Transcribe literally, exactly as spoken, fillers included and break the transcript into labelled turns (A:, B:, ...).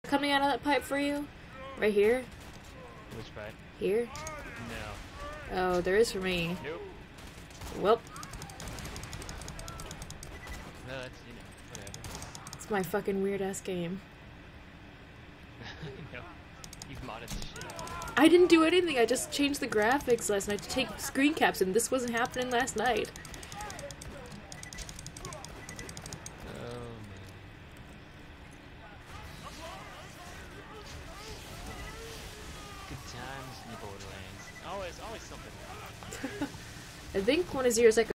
A: coming out of that pipe for you? Right here?
B: Which pipe?
A: Here?
B: No.
A: Oh, there is for me.
B: Nope.
A: Well,
B: No, that's, you know, whatever.
A: it's my fucking weird ass game.
B: No. You've modded the shit out.
A: I didn't do anything, I just changed the graphics last night to take screen caps, and this wasn't happening last night.
B: Oh, man. Good times in the Borderlands. Always, always something.
A: I think one of zero's like